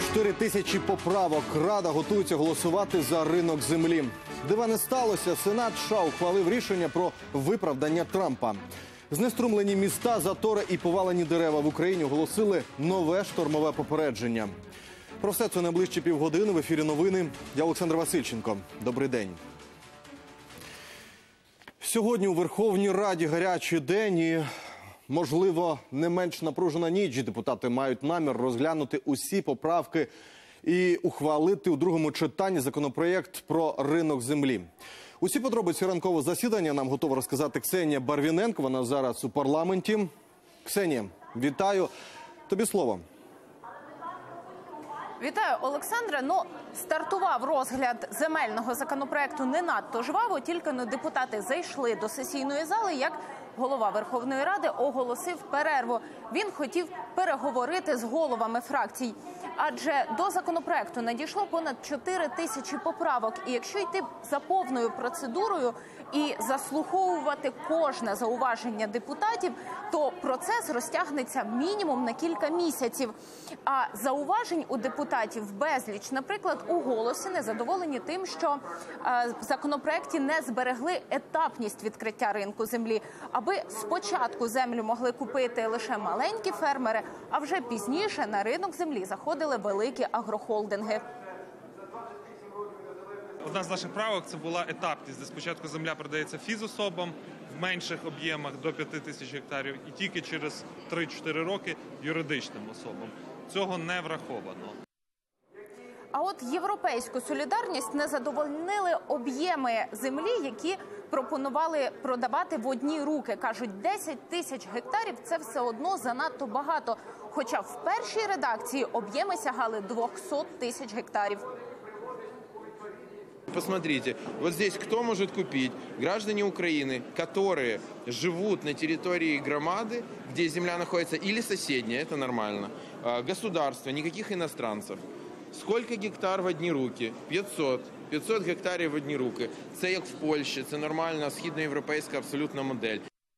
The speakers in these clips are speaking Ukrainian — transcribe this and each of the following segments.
4 тисячі поправок. Рада готується голосувати за ринок землі. Дива не сталося. Сенат США ухвалив рішення про виправдання Трампа. Знеструмлені міста, затори і повалені дерева в Україні оголосили нове штормове попередження. Про все це найближчі півгодини. В ефірі новини. Я Олександр Васильченко. Добрий день. Сьогодні у Верховній Раді гарячий день і, можливо, не менш напружена ніч. Депутати мають намір розглянути усі поправки і ухвалити у другому читанні законопроєкт про ринок землі. Усі подробиці ранкового засідання нам готова розказати Ксенія Барвіненко. Вона зараз у парламенті. Ксенія, вітаю. Тобі слово. Вітаю, Олександре. Стартував розгляд земельного законопроекту не надто жваво, тільки депутати зайшли до сесійної зали, як голова Верховної Ради оголосив перерву. Він хотів переговорити з головами фракцій. Адже до законопроекту надійшло понад 4 тисячі поправок. І якщо йти за повною процедурою і заслуховувати кожне зауваження депутатів, то процес розтягнеться мінімум на кілька місяців. А зауважень у депутатів безліч. Наприклад, у «Голосі» незадоволені тим, що в законопроекті не зберегли етапність відкриття ринку землі, аби спочатку землю могли купити лише маленькі фермери, а вже пізніше на ринок землі заходили великі агрохолдинги. Одна з наших правок – це була етапність, де спочатку земля продається фізособам в менших об'ємах до 5 тисяч гектарів і тільки через 3-4 роки юридичним особам. Цього не враховано. А от «Європейську солідарність» не задовольнили об'єми землі, які пропонували продавати в одні руки. Кажуть, 10 тисяч гектарів – це все одно занадто багато. Хоча в першій редакції об'єми сягали 200 тисяч гектарів. Посмотрите, вот здесь кто может купить? Граждане Украины, которые живут на территории громады, где земля находится, или соседняя, это нормально, государство, никаких иностранцев. Сколько гектар в одні руки? 500. 500 гектарів в одні руки. Це як в Польщі, це нормальна східноєвропейська абсолютна модель.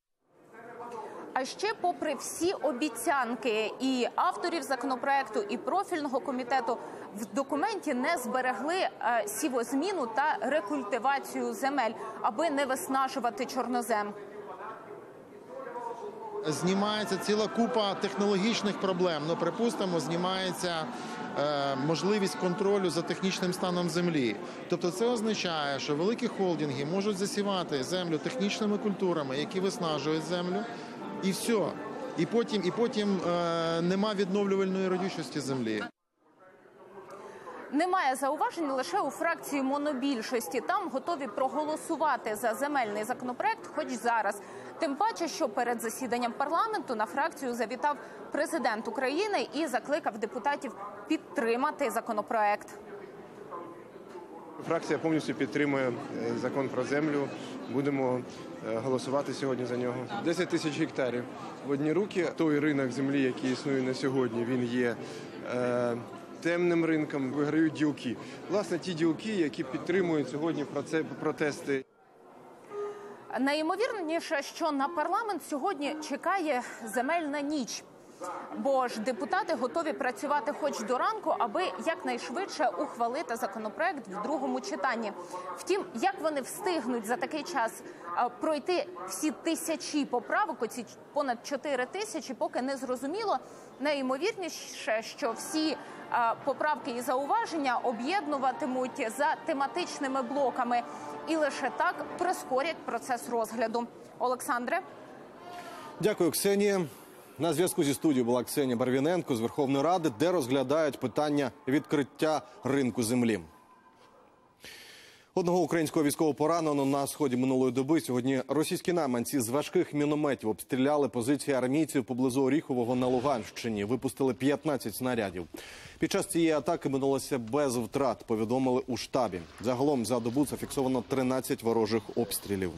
А ще попри всі обіцянки і авторів законопроекту, і профільного комітету, в документі не зберегли сівозміну та рекультивацію земель, аби не виснажувати чорнозем. Знімається ціла купа технологічних проблем. Припустимо, знімається можливість контролю за технічним станом землі. Тобто це означає, що великі холдинги можуть засівати землю технічними культурами, які виснажують землю, і все. І потім нема відновлювальної родючості землі. Немає зауважень лише у фракції монобільшості. Там готові проголосувати за земельний законопроект хоч зараз. Тим паче, що перед засіданням парламенту на фракцію завітав президент України і закликав депутатів підтримати законопроект. Фракція повністю підтримує закон про землю. Будемо голосувати сьогодні за нього. 10 тисяч гектарів в одні руки. Той ринок землі, який існує на сьогодні, він є темним ринком, виграють ділки. Власне, ті ділки, які підтримують сьогодні протести. Найімовірніше, що на парламент сьогодні чекає земельна ніч. Бо ж депутати готові працювати хоч до ранку, аби якнайшвидше ухвалити законопроект в другому читанні. Втім, як вони встигнуть за такий час пройти всі тисячі поправок, оці понад 4 тисячі, поки не зрозуміло. Найімовірніше, що всі поправки і зауваження об'єднуватимуть за тематичними блоками. І лише так прискорять процес розгляду. Олександре? Дякую, Ксенія. На зв'язку зі студією була Ксенія Барвіненко з Верховної Ради, де розглядають питання відкриття ринку землі. Одного українського військового поранено на сході минулої доби. Сьогодні російські найманці з важких мінометів обстріляли позиції армійців поблизу Оріхового на Луганщині. Випустили 15 снарядів. Під час цієї атаки минулося без втрат, повідомили у штабі. Загалом за добу зафіксовано 13 ворожих обстрілів.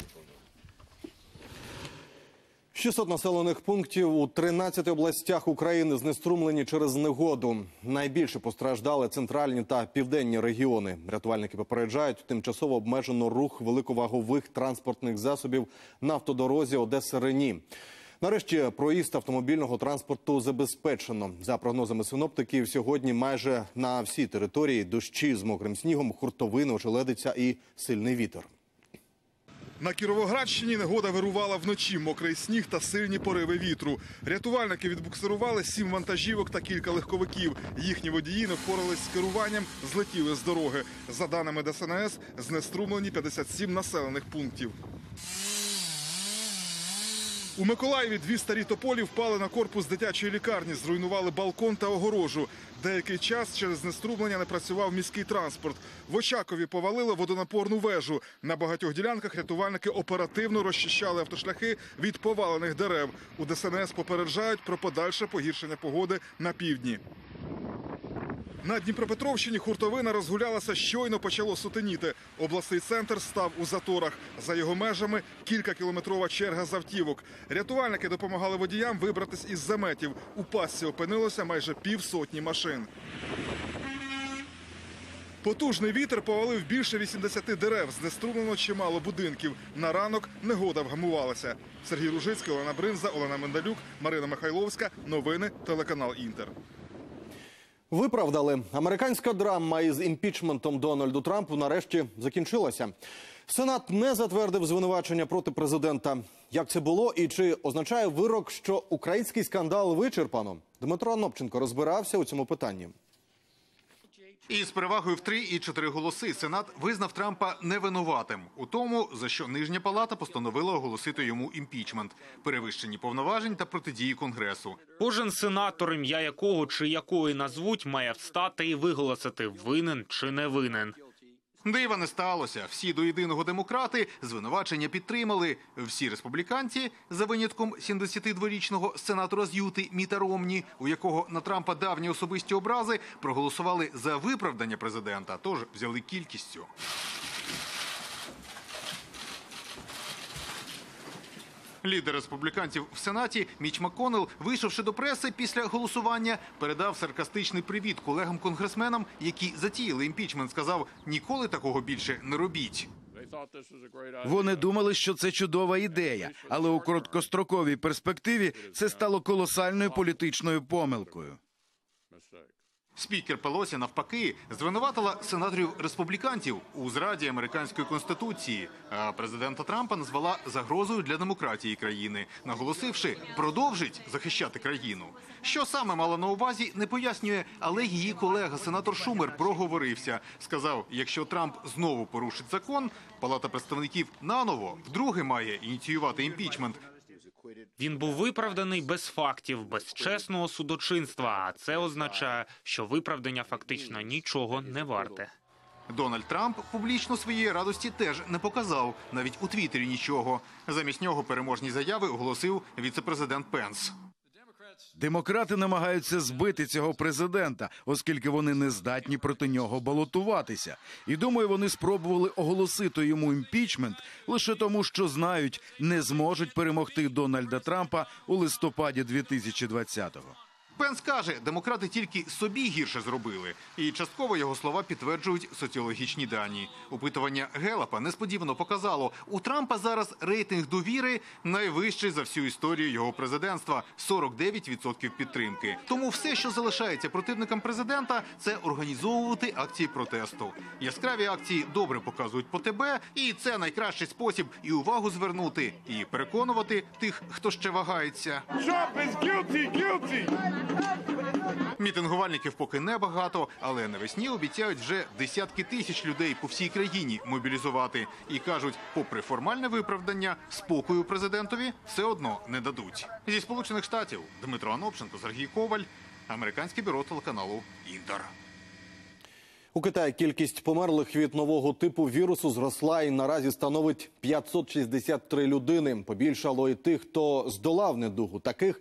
600 населених пунктів у 13 областях України знеструмлені через негоду. Найбільше постраждали центральні та південні регіони. Рятувальники попереджають, тимчасово обмежено рух великовагових транспортних засобів на автодорозі Одеса-Рені. Нарешті проїзд автомобільного транспорту забезпечено. За прогнозами синоптиків, сьогодні майже на всій території дощі з мокрим снігом, хуртовини, ожеледиця і сильний вітер. На Кіровоградщині негода вирувала вночі, мокрий сніг та сильні пориви вітру. Рятувальники відбуксирували 7 вантажівок та кілька легковиків. Їхні водії не впорались з керуванням, злетіли з дороги. За даними ДСНС, знеструмлені 57 населених пунктів. У Миколаєві 2 старі тополі впали на корпус дитячої лікарні, зруйнували балкон та огорожу. Деякий час через знеструмлення не працював міський транспорт. В Очакові повалили водонапорну вежу. На багатьох ділянках рятувальники оперативно розчищали автошляхи від повалених дерев. У ДСНС попереджають про подальше погіршення погоди на півдні. На Дніпропетровщині хуртовина розгулялася, щойно почало сутеніти. Обласний центр став у заторах. За його межами кількакілометрова черга з автівок. Рятувальники допомагали водіям вибратись із заметів. У пастці опинилося майже півсотні машин. Потужний вітер повалив більше 80 дерев, знеструмлено чимало будинків. На ранок негода вгамувалася. Сергій Ружицький, Олена Бринза, Олена Мендалюк, Марина Михайловська. Новини, телеканал «Інтер». Виправдали. Американська драма із імпічментом Дональду Трампу нарешті закінчилася. Сенат не затвердив звинувачення проти президента. Як це було і чи означає вирок, що український скандал вичерпано? Дмитро Анопченко розбирався у цьому питанні. Із перевагою в 3 і 4 голоси Сенат визнав Трампа невинуватим у тому, за що Нижня палата постановила оголосити йому імпічмент, перевищені повноважень та протидії Конгресу. Кожен сенатор, ім'я якого чи якої назвуть, має встати і виголосити, винен чи не винен. Дива не сталося. Всі до єдиного демократи звинувачення підтримали. Всі республіканці, за винятком 72-річного сенатора з Юти Міта Ромні, у якого на Трампа давні особисті образи, проголосували за виправдання президента, тож взяли кількістю. Лідер республіканців в Сенаті Міч МакКоннелл, вийшовши до преси після голосування, передав саркастичний привіт колегам-конгресменам, які затіяли імпічмент, сказав: «Ніколи такого більше не робіть». Вони думали, що це чудова ідея, але у короткостроковій перспективі це стало колосальною політичною помилкою. Спікер Пелосі, навпаки, звинуватила сенаторів-республіканців у зраді американської конституції, а президента Трампа назвала загрозою для демократії країни, наголосивши, продовжить захищати країну. Що саме мала на увазі, не пояснює, але її колега, сенатор Шумер, проговорився. Сказав, якщо Трамп знову порушить закон, Палата представників наново вдруге має ініціювати імпічмент. Він був виправданий без фактів, без чесного судочинства, а це означає, що виправдання фактично нічого не варте. Дональд Трамп публічно своєї радості теж не показав, навіть у Твіттері нічого. Замість нього переможні заяви оголосив віце-президент Пенс. Демократи намагаються збити цього президента, оскільки вони не здатні проти нього балотуватися. І думаю, вони спробували оголосити йому імпічмент лише тому, що знають, не зможуть перемогти Дональда Трампа у листопаді 2020-го. Пенс каже, демократи тільки собі гірше зробили. І частково його слова підтверджують соціологічні дані. Опитування Геллапа несподівано показало, у Трампа зараз рейтинг довіри найвищий за всю історію його президентства – 49% підтримки. Тому все, що залишається противникам президента – це організовувати акції протесту. Яскраві акції добре показують по ТБ, і це найкращий спосіб і увагу звернути, і переконувати тих, хто ще вагається. Мітингувальників поки небагато, але навесні обіцяють вже десятки тисяч людей по всій країні мобілізувати. І кажуть, попри формальне виправдання, спокою президентові все одно не дадуть. Зі Сполучених Штатів Дмитро Анопченко, Сергій Коваль, американське бюро телеканалу «Інтер». У Китаї кількість померлих від нового типу вірусу зросла і наразі становить 563 людини. Побільшало і тих, хто здолав недугу. Таких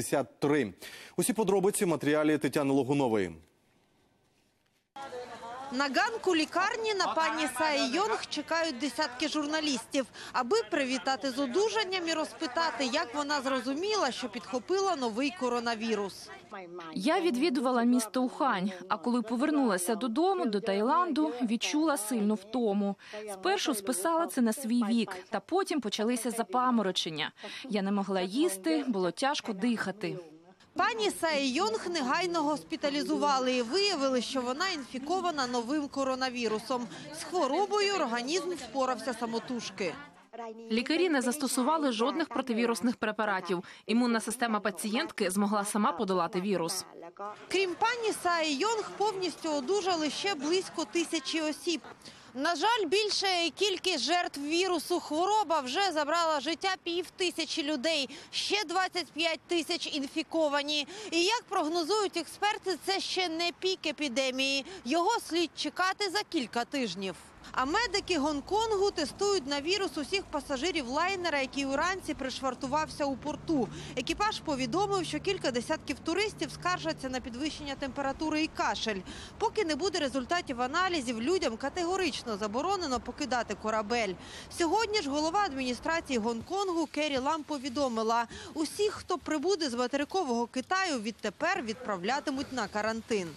1153. Усі подробиці в матеріалі Тетяни Логунової. На ганку лікарні на пані Саї Йонг чекають десятки журналістів, аби привітати з одужанням і розпитати, як вона зрозуміла, що підхопила новий коронавірус. Я відвідувала місто Ухань, а коли повернулася додому, до Таїланду, відчула сильну втому. Спершу списала це на свій вік, та потім почалися запаморочення. Я не могла їсти, було тяжко дихати. Пані Саї Йонг негайно госпіталізували і виявили, що вона інфікована новим коронавірусом. З хворобою організм впорався самотужки. Лікарі не застосували жодних противірусних препаратів. Імунна система пацієнтки змогла сама подолати вірус. Крім пані Саї Йонг, повністю одужали ще близько 1000 осіб. На жаль, більша кількість жертв вірусу хвороба вже забрала життя 5000 людей, ще 25 тисяч інфіковані. І як прогнозують експерти, це ще не пік епідемії. Його слід чекати за кілька тижнів. А медики Гонконгу тестують на вірус усіх пасажирів лайнера, який уранці пришвартувався у порту. Екіпаж повідомив, що кілька десятків туристів скаржаться на підвищення температури і кашель. Поки не буде результатів аналізів, людям категорично заборонено покидати корабель. Сьогодні ж голова адміністрації Гонконгу Керрі Лам повідомила, усіх, хто прибуде з материкового Китаю, відтепер відправлятимуть на карантин.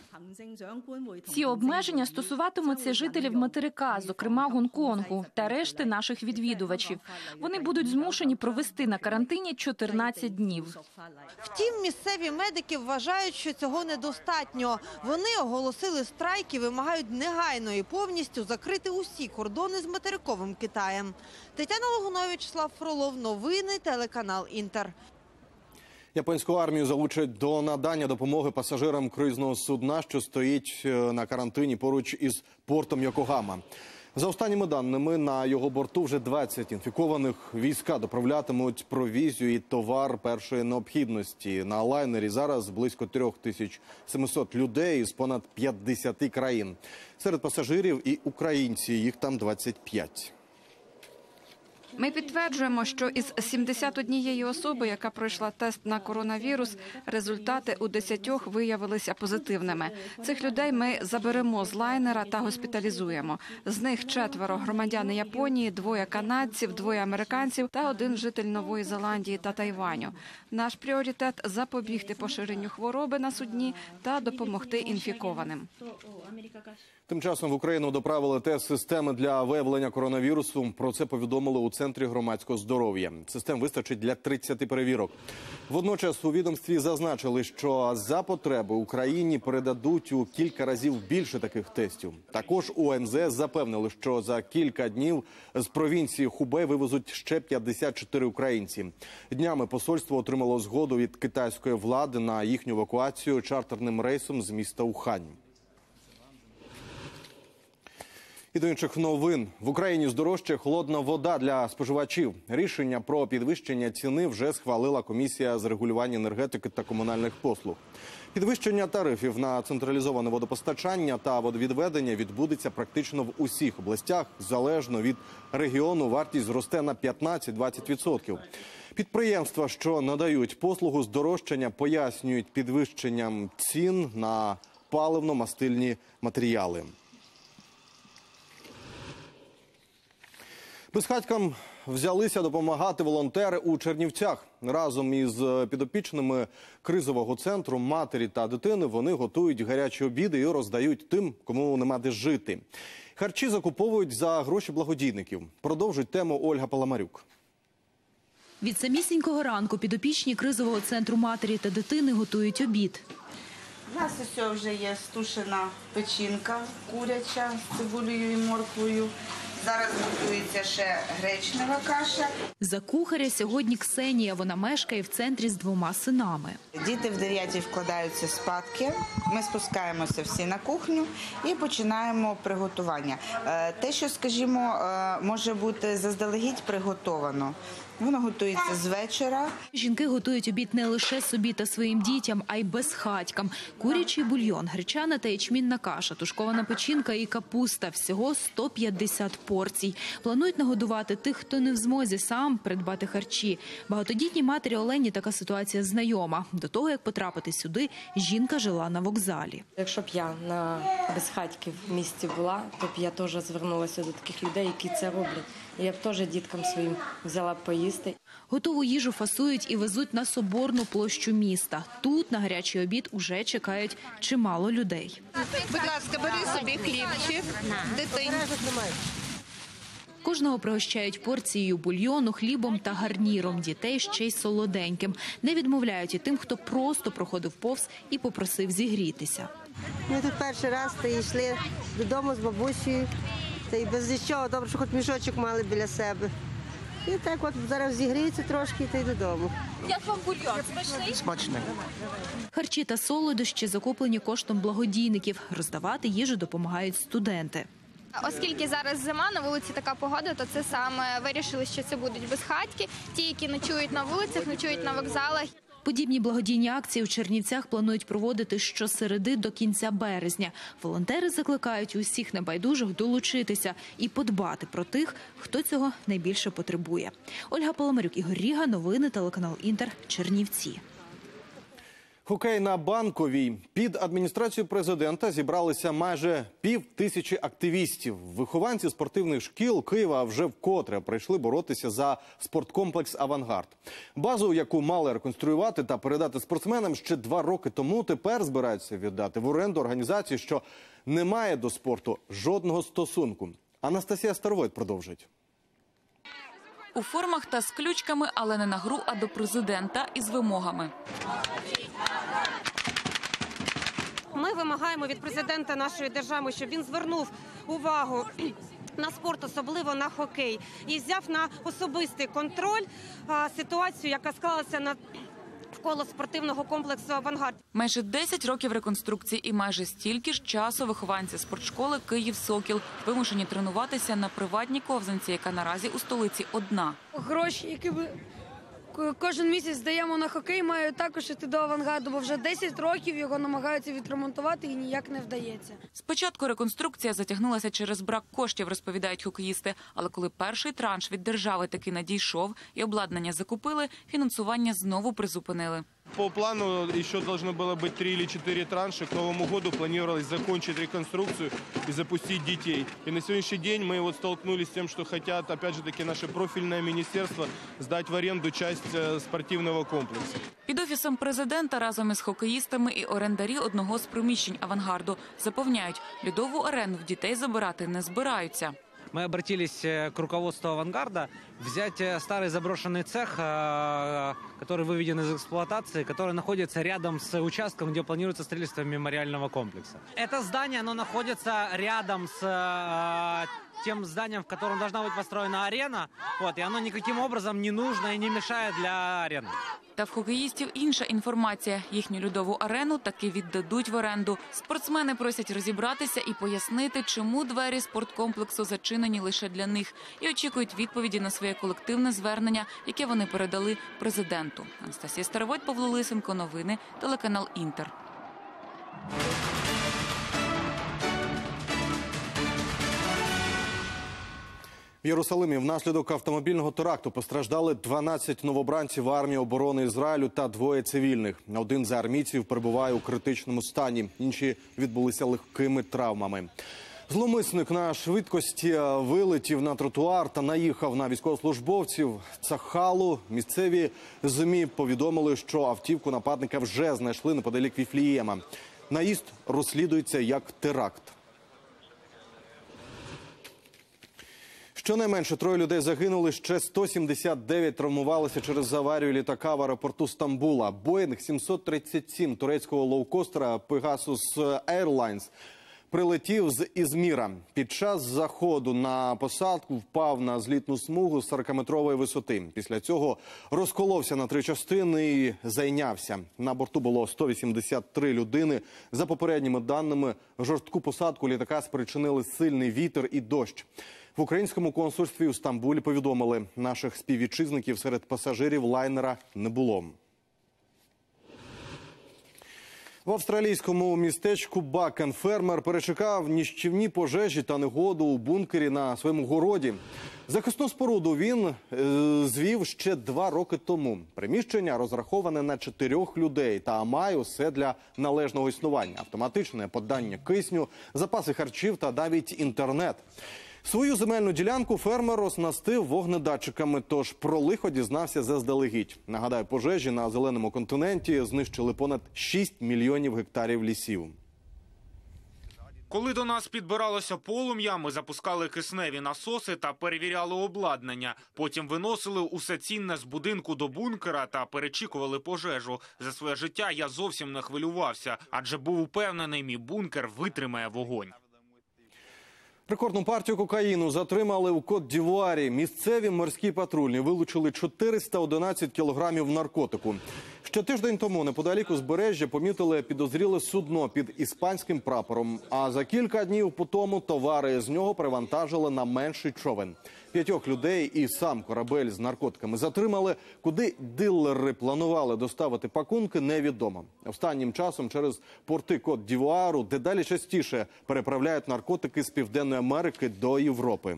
Ці обмеження стосуватимуться жителів материка, зокрема Гонконгу, та решти наших відвідувачів. Вони будуть змушені провести на карантині 14 днів. Втім, місцеві медики вважають, що цього недостатньо. Вони оголосили страйк і вимагають негайно і повністю закрити усі кордони з материковим Китаєм. Тетяна Логунович, Вячеслав Фролов, новини, телеканал «Інтер». Японську армію залучать до надання допомоги пасажирам круїзного судна, що стоїть на карантині поруч із портом Йокогама. За останніми даними, на його борту вже 20 інфікованих. Війська доправлятимуть провізію і товар першої необхідності. На лайнері зараз близько 3700 людей із понад 50 країн. Серед пасажирів і українці, їх там 25. Ми підтверджуємо, що із 71 особи, яка пройшла тест на коронавірус, результати у 10 виявилися позитивними. Цих людей ми заберемо з лайнера та госпіталізуємо. З них 4 громадяни Японії, 2 канадців, 2 американців та 1 житель Нової Зеландії та Тайваню. Наш пріоритет – запобігти поширенню хвороби на судні та допомогти інфікованим. Тим часом в Україну доправили тест-системи для виявлення коронавірусу. Про це повідомили у Центрі громадського здоров'я. Систем вистачить для 30 перевірок. Водночас у відомстві зазначили, що за потреби Україні передадуть у кілька разів більше таких тестів. Також у МЗС запевнили, що за кілька днів з провінції Хубей вивезуть ще 54 українці. Днями посольство отримало згоду від китайської влади на їхню евакуацію чартерним рейсом з міста Ухань. І до інших новин. В Україні здорожчає холодна вода для споживачів. Рішення про підвищення ціни вже схвалила Комісія з регулювання енергетики та комунальних послуг. Підвищення тарифів на централізоване водопостачання та водовідведення відбудеться практично в усіх областях. Залежно від регіону вартість зросте на 15-20%. Підприємства, що надають послугу здорожчання, пояснюють підвищенням цін на паливно-мастильні матеріали. Безхатькам взялися допомагати волонтери у Чернівцях. Разом із підопічними кризового центру матері та дитини вони готують гарячі обіди і роздають тим, кому нема де жити. Харчі закуповують за гроші благодійників. Продовжують тему Ольга Паламарюк. Від самісінького ранку підопічні кризового центру матері та дитини готують обід. У нас ось вже є стушена печінка куряча з цибулею і морквою. Зараз готується ще гречнева каша. За кухаря сьогодні Ксенія. Вона мешкає в центрі з 2 синами. Діти в 9 вкладаються спадки. Ми спускаємося всі на кухню і починаємо приготування. Те, що, скажімо, може бути заздалегідь приготовано, воно готується з вечора. Жінки готують обід не лише собі та своїм дітям, а й безхатькам. Курячий бульйон, гречана та ячмінна каша, тушкована печінка і капуста. Всього 150 порцій. Планують нагодувати тих, хто не в змозі сам придбати харчі. Багатодітній матері Олені така ситуація знайома. До того, як потрапити сюди, жінка жила на вокзалі. Якщо б я на безхатьки в місті була, то б я теж звернулася до таких людей, які це роблять. І я б теж діткам своїм взяла б поїсти. Готову їжу фасують і везуть на Соборну площу міста. Тут на гарячий обід уже чекають чимало людей. Будь ласка, бери собі хлібчик, дитині. Кожного пригощають порцією бульйону, хлібом та гарніром. Дітей ще й солоденьким. Не відмовляють і тим, хто просто проходив повз і попросив зігрітися. Ми тут перший раз йшли додому з бабусею. Та й без нічого, добре, що хоч мішочок мали біля себе. І так от зараз зігріється трошки та й додому. Як вам бульйон? Смачний? Смачний. Харчі та солодощі закуплені коштом благодійників. Роздавати їжу допомагають студенти. Оскільки зараз зима, на вулиці така погода, то це саме вирішили, що це будуть безхатьки. Ті, які ночують на вулицях, ночують на вокзалах. Подібні благодійні акції у Чернівцях планують проводити щосереди до кінця березня. Волонтери закликають усіх небайдужих долучитися і подбати про тих, хто цього найбільше потребує. Ольга Поломарюк, Ігор Ріга, новини, телеканал Інтер, Чернівці. Хокей на Банковій. Під адміністрацією президента зібралися майже 5000 активістів. Вихованці спортивних шкіл Києва вже вкотре прийшли боротися за спорткомплекс «Авангард». Базу, яку мали реконструювати та передати спортсменам ще 2 роки тому, тепер збираються віддати в оренду організації, що не має до спорту жодного стосунку. Анастасія Старовойт продовжить. У формах та з ключками, але не на гру, а до президента із вимогами. Ми вимагаємо від президента нашої держави, щоб він звернув увагу на спорт, особливо на хокей, і взяв на особистий контроль ситуацію, яка склалася навколо спортивного комплексу «Авангард». Майже 10 років реконструкції і майже стільки ж часу вихованці спортшколи «Київ-Сокіл» вимушені тренуватися на приватній ковзанці, яка наразі у столиці одна. Гроші, які ми кожен місяць даємо на хокей, мають також йти до «Авангарду», бо вже 10 років його намагаються відремонтувати і ніяк не вдається. Спочатку реконструкція затягнулася через брак коштів, розповідають хокеїсти. Але коли перший транш від держави таки надійшов і обладнання закупили, фінансування знову призупинили. По плану еще должно было быть 3 или 4 транша. К Новому году планировалось закончить реконструкцию и запустить детей. И на сегодняшний день мы вот столкнулись с тем, что хотят, опять же таки, наше профильное министерство сдать в аренду часть спортивного комплексу. Під офісом президента разом із хокеїстами і орендарі одного з приміщень «Авангарду» запевняють, льодову арену в дітей забирати не збираються. Мы обратились к руководству «Авангарда» взять старый заброшенный цех, который выведен из эксплуатации, который находится рядом с участком, где планируется строительство мемориального комплекса. Это здание, оно находится рядом с тем зданием, в котором должна быть построена арена, и оно никаким образом не нужно и не мешает для арены. Та в хокеїстів інша інформація. Їхню льодову арену таки віддадуть в оренду. Спортсмени просять розібратися і пояснити, чому двері спорткомплексу зачинені лише для них. І очікують відповіді на своє колективне звернення, яке вони передали президенту. Анастасія Старовойт, Павло Лисенко, новини, телеканал Інтер. В Єрусалимі внаслідок автомобільного теракту постраждали 12 новобранців армії оборони Ізраїлю та 2 цивільних. Один з армійців перебуває у критичному стані, інші відбулися легкими травмами. Зловмисник на швидкості вилетів на тротуар та наїхав на військовослужбовців Цахалу. Місцеві ЗМІ повідомили, що автівку нападника вже знайшли неподалік Віфлієма. Наїзд розслідується як теракт. Щонайменше 3 людей загинули, ще 179 травмувалися через аварію літака в аеропорту Стамбула. Боїнг 737 турецького лоукостера Pegasus Airlines прилетів з Ізміра. Під час заходу на посадку впав на злітну смугу 40-метрової висоти. Після цього розколовся на 3 частини і зайнявся. На борту було 183 людини. За попередніми даними, жорстку посадку літака спричинили сильний вітер і дощ. В українському консульстві у Стамбулі повідомили, наших співвітчизників серед пасажирів лайнера не було. В австралійському містечку Бакен фермер перечекав нищівні пожежі та негоду у бункері на своєму городі. Захисну споруду він звів ще 2 роки тому. Приміщення розраховане на 4 людей та має усе для належного існування. Автоматичне подання кисню, запаси харчів та навіть інтернет. Свою земельну ділянку фермер оснастив вогнедатчиками, тож про лихо дізнався заздалегідь. Нагадаю, пожежі на зеленому континенті знищили понад 6 мільйонів гектарів лісів. Коли до нас підбиралося полум'я, ми запускали кисневі насоси та перевіряли обладнання. Потім виносили усе цінне з будинку до бункера та перечікували пожежу. За своє життя я зовсім не хвилювався, адже був упевнений, мій бункер витримає вогонь. Рекордну партію кокаїну затримали у Кот-д'Івуарі. Місцеві морські патрульні вилучили 411 кілограмів наркотику. Ще тиждень тому неподалік узбережжя помітили підозріле судно під іспанським прапором. А за кілька днів по тому товари з нього привантажили на менший човен. 5 людей і сам корабель з наркотиками затримали. Куди дилери планували доставити пакунки, невідомо. Останнім часом через порти Кот-д'Івуару дедалі частіше переправляють наркотики з Південної Америки до Європи.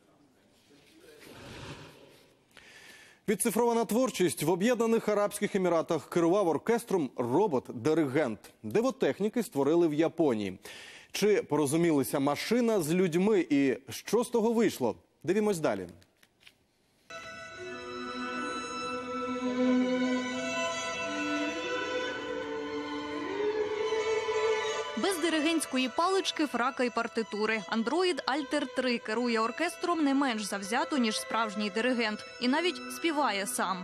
Відцифрована творчість. В Об'єднаних Арабських Еміратах керував оркестром робот-диригент. Дивотехніки створили в Японії. Чи порозумілися машина з людьми і що з того вийшло? Дивімось далі. Без диригентської палички, фрака і партитури. Андроїд Альтер 3 керує оркестром не менш завзято, ніж справжній диригент. І навіть співає сам.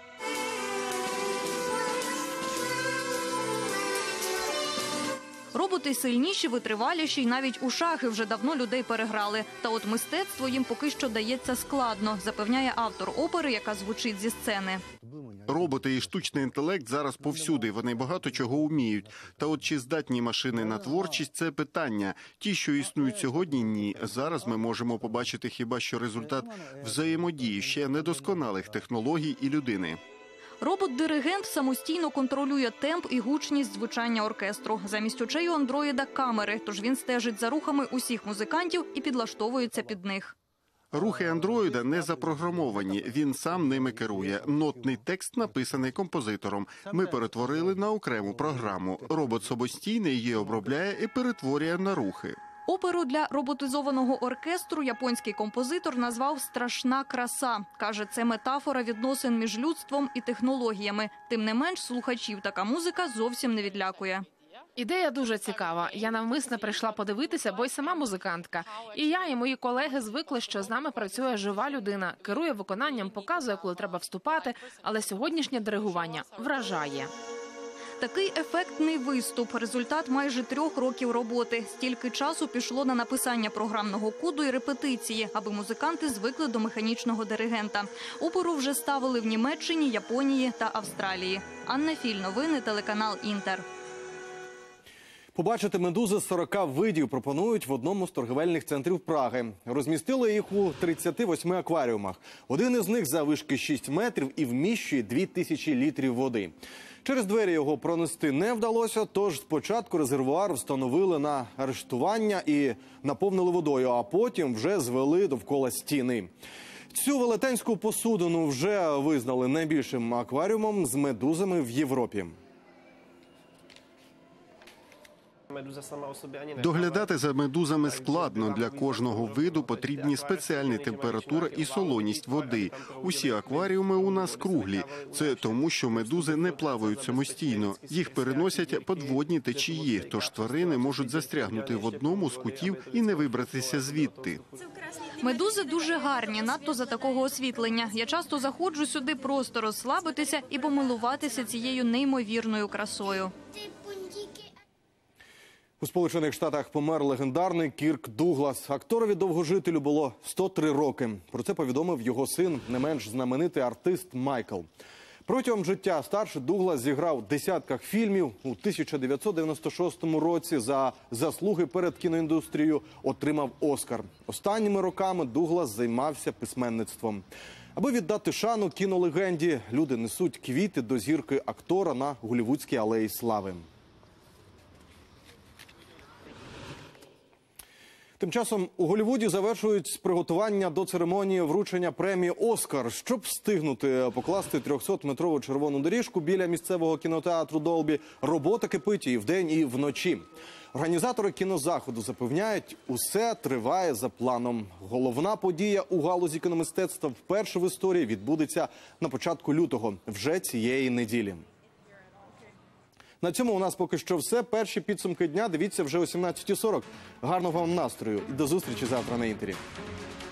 Роботи сильніші, витриваліші, і навіть у шахи вже давно людей переграли. Та от мистецтво їм поки що дається складно, запевняє автор опери, яка звучить зі сцени. Роботи і штучний інтелект зараз повсюди, вони багато чого вміють. Та от чи здатні машини на творчість – це питання. Ті, що існують сьогодні – ні. Зараз ми можемо побачити хіба що результат взаємодії ще недосконалих технологій і людини. Робот-диригент самостійно контролює темп і гучність звучання оркестру. Замість очей у андроїда камери, тож він стежить за рухами усіх музикантів і підлаштовується під них. Рухи андроїда не запрограмовані, він сам ними керує. Нотний текст написаний композитором. Ми перетворили на окрему програму. Робот самостійно її обробляє і перетворює на рухи. Оперу для роботизованого оркестру японський композитор назвав «Страшна краса». Каже, це метафора відносин між людством і технологіями. Тим не менш, слухачів така музика зовсім не відлякує. Ідея дуже цікава. Я навмисно прийшла подивитися, бо й сама музикантка. І я, і мої колеги звикли, що з нами працює жива людина, керує виконанням, показує, коли треба вступати, але сьогоднішнє диригування вражає. Такий ефектний виступ – результат майже 3 років роботи. Стільки часу пішло на написання програмного коду і репетиції, аби музиканти звикли до механічного диригента. Оперу вже ставили в Німеччині, Японії та Австралії. Анна Філь, новини, телеканал «Інтер». Побачити медузи 40 видів пропонують в одному з торгівельних центрів Праги. Розмістили їх у 38 акваріумах. Один із них заввишки 6 метрів і вміщує 2000 літрів води. Через двері його пронести не вдалося, тож спочатку резервуар встановили на арештування і наповнили водою, а потім вже звели довкола стіни. Цю велетенську посудину вже визнали найбільшим акваріумом з медузами в Європі. Доглядати за медузами складно. Для кожного виду потрібні спеціальні температура і солоність води. Усі акваріуми у нас круглі. Це тому, що медузи не плавають самостійно. Їх переносять подводні течії, тож тварини можуть застрягнути в одному з кутів і не вибратися звідти. Медузи дуже гарні, надто за такого освітлення. Я часто заходжу сюди просто розслабитися і помилуватися цією неймовірною красою. У Сполучених Штатах помер легендарний Кірк Дуглас. Акторові довгожителю було 103 роки. Про це повідомив його син, не менш знаменитий артист Майкл. Протягом життя старший Дуглас зіграв в десятках фільмів. У 1996 році за заслуги перед кіноіндустрією отримав Оскар. Останніми роками Дуглас займався письменництвом. Аби віддати шану кінолегенді, люди несуть квіти до зірки актора на Голлівудській алеї Слави. Тим часом у Голлівуді завершують приготування до церемонії вручення премії «Оскар». Щоб встигнути покласти 300-метрову червону доріжку біля місцевого кінотеатру «Долбі», робота кипить і вдень, і вночі. Організатори кінозаходу запевняють, усе триває за планом. Головна подія у галузі кіномистецтва вперше в історії відбудеться на початку лютого, вже цієї неділі. На цьому у нас поки що все. Перші підсумки дня дивіться вже о 17:40. Гарного вам настрою і до зустрічі завтра на Інтері.